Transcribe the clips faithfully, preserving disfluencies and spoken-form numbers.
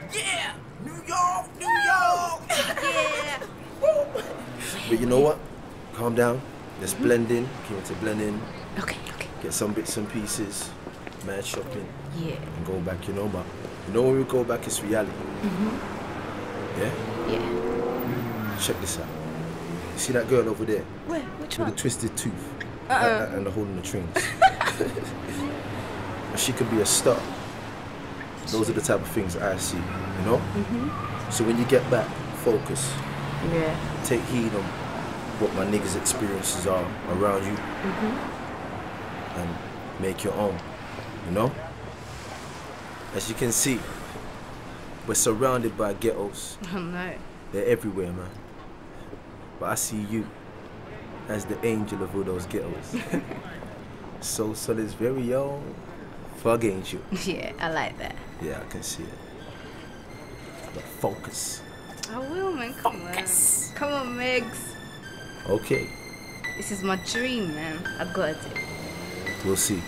Yeah, New York, New York. Yeah. But you know what? Calm down. Let's mm-hmm. blend in. Came to blend in. Okay, okay. Get some bits and pieces. Mad shopping. Yeah. And go back, you know, but you know when we go back, it's reality. Mm-hmm. Yeah? Yeah. Check this out. You see that girl over there? Where? Which With one? the twisted tooth. Uh-uh. And, and the hole in the strings. She could be a star. Those are the type of things I see, you know? Mm-hmm. So when you get back, focus. Yeah. Take heed on what my niggas' experiences are around you. Mm-hmm. And make your own, you know? As you can see, we're surrounded by ghettos. Oh no. They're everywhere, man. But I see you as the angel of all those ghettos. So Solid's very own Thug Angel. Yeah, I like that. Yeah, I can see it. But focus. I will, man. Come Focus. on. Come on, Megs. Okay. This is my dream, man. I got it. We'll see.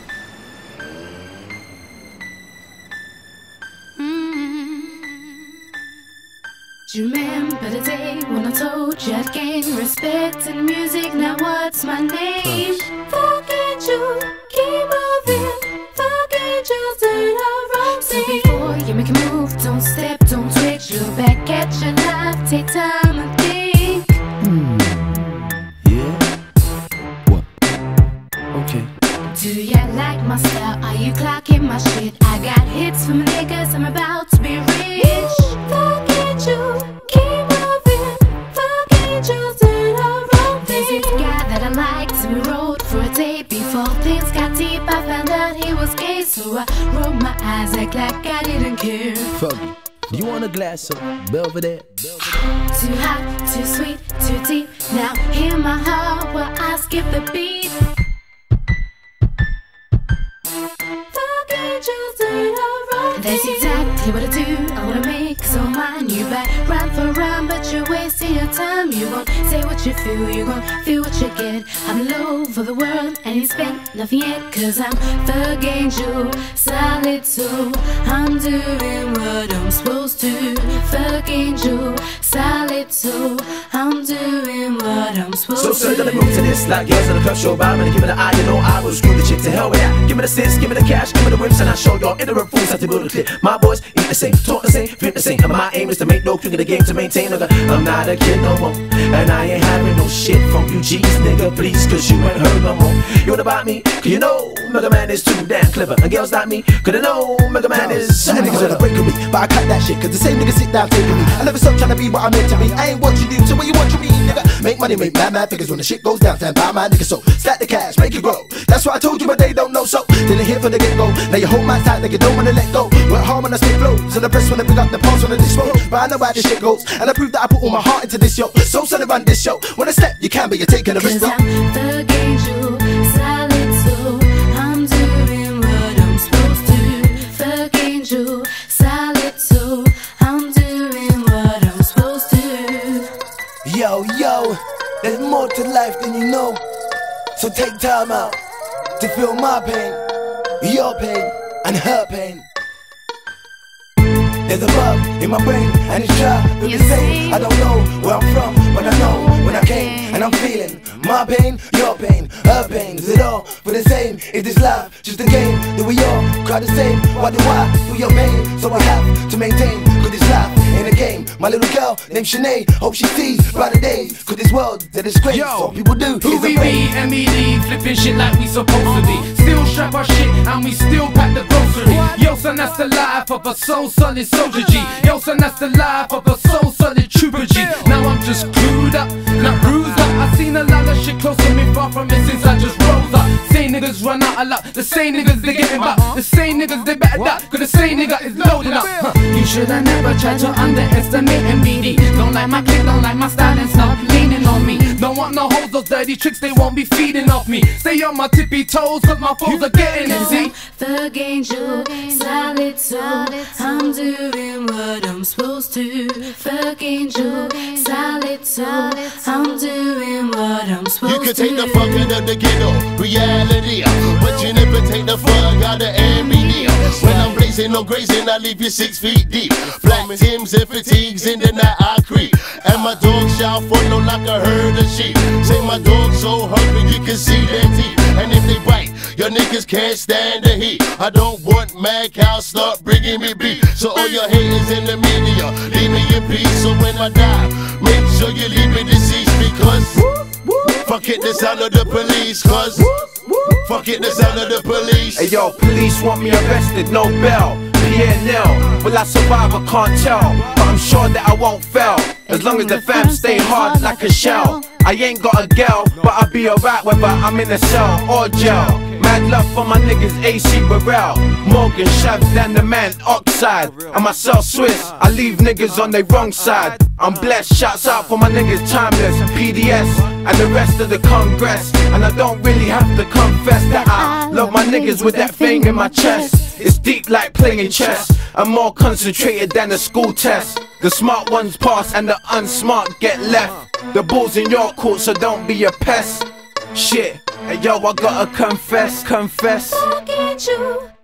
Do you remember the day when I told you I'd gain respect in music? Now what's my name? Fuck Angel, keep moving. Fuck Angel, turn around. So before you make a move, don't step, don't twitch. Look back at your life, take time and think. Hmm. Yeah? What? Okay. Do ya like my style? Are you clocking my shit? I got hits from niggas, I'm about to be rich. Fuck Angel, keep moving. Fuck Angel, turn around. There's this guy that I liked, and we rode for a day. Before things got deep, I found out he was gay. So I rolled my eyes, act like I didn't care. Foggy, do you want a glass of Belvedere? Too hot, too sweet, too deep. Now hear my heart while I skip the beat. Fuck Angel, turn around. That's exactly what I do. I wanna make so mine. You back round for round, but you're wasting your time. You won't say what you feel, you gon' feel what you get. I'm low for the world, and ain't spent nothing yet. Cause I'm Thug Angel, solid soul. I'm doing what I'm supposed to. Thug Angel, solid soul. I'm doing what I'm supposed So to. sir, gonna move to this like girls in the club show. I'm gonna give it an eye, you know I will screw the chick to hell with that. Give me the sis, give me the cash, give me the whips, and I show y'all ignorant fools how to build a clip. My boys eat the same, talk the same, think the same. And my aim is to make no king of the game to maintain. Nigga, I'm not a kid no more, and I ain't having no shit from you G's, nigga, please, cause you ain't heard no more. You what about me? Cause you know Mega Man is too damn clever, and girls like me, cause they know Mega Man is. Some niggas wanna break with me, but I cut that shit, cause the same niggas sit down taking me. I never stop trying to be what I'm meant to be. I ain't what you do, so what you want from me, nigga? Make money, make mad mad figures when the shit goes down, stand by my nigga. So stack the cash, make it grow. That's what I told you, but they don't know. So didn't hear from the get go. Now you hold my tight, like you don't wanna let go. Work hard when I spit flows, and the press when I pick up the pulse when I dispose. But I know how this shit goes, and I prove that I put all my heart into this yo. So son run this show. When I step, you can, but you're taking a risk, bro. Cause I'm Thug Angel, solid soul. I'm doing what I'm supposed to. Thug Angel, solid soul. I'm doing what I'm supposed to. Yo, yo, there's more to life than you know. So take time out to feel my pain, your pain, and her pain. There's a bug in my brain, and it's dry with the same. I don't know where I'm from, but I know when I came. And I'm feeling my pain, your pain, her pain. Is it all for the same? Is this life just a game? Do we all cry the same? Why do I feel your pain? So I have to maintain, cause this life ain't a game. My little girl named Sinead, hope she sees brighter days. Cause this world that is crazy, all people do Who is we a be, M E D, flipping shit like we supposed to be. Still strap our shit and we still pack the grocery. Yo son, that's the life of a soul solid soldier G. Yo son, that's the life of a soul solid trooper G. Now I'm just clued up, not bruised up. I seen a lot of shit close to me, far from it since I just rose up. Same niggas run out a lot, the same niggas they getting back. The same niggas they better up, cause the same nigga is loading up. Huh. You should have never tried to underestimate M B D. Don't like my click, don't like my style and stop leaning on me. Don't want no hoes, those dirty tricks, they won't be feeding off me. Stay on my tippy toes, cause my foes are getting it, see? Thug Angel, solid soul. I'm doing what I'm supposed to. Thug Angel, solid soul. I'm doing what I'm supposed to. You can take the fuck out of the ghetto reality, but you never take the fuck out of M B D. When I'm hazing, no grazing, I leave you six feet deep. Black Tims and fatigues, in the night I creep. And my dog shall follow like a herd of sheep. Say my dog so hungry you can see their teeth. And if they bite, your niggas can't stand the heat. I don't want mad cows start bringing me beef. So all your haters in the media, leave me in peace. So when I die, make sure you leave me deceased. Because fuck it, the sound of the police. Cause fuck it, the sound of the police. Hey yo, police want me arrested, no bail. P N L, will I survive? I can't tell, but I'm sure that I won't fail. As long as the fam stay hard like a shell. I ain't got a girl, but I'll be alright whether I'm in a cell or jail. Mad love for my niggas A C Burrell, Morgan Shabs than the man Oxide. And myself Swiss, I leave niggas on their wrong side. I'm blessed, shouts out for my niggas Timeless, P D S, and the rest of the Congress. And I don't really have to confess that I love my niggas with that thing in my chest. It's deep like playing chess. I'm more concentrated than a school test. The smart ones pass and the unsmart get left. The ball's in your court, so don't be a pest. Shit, hey yo, I gotta confess, confess. Fucking you.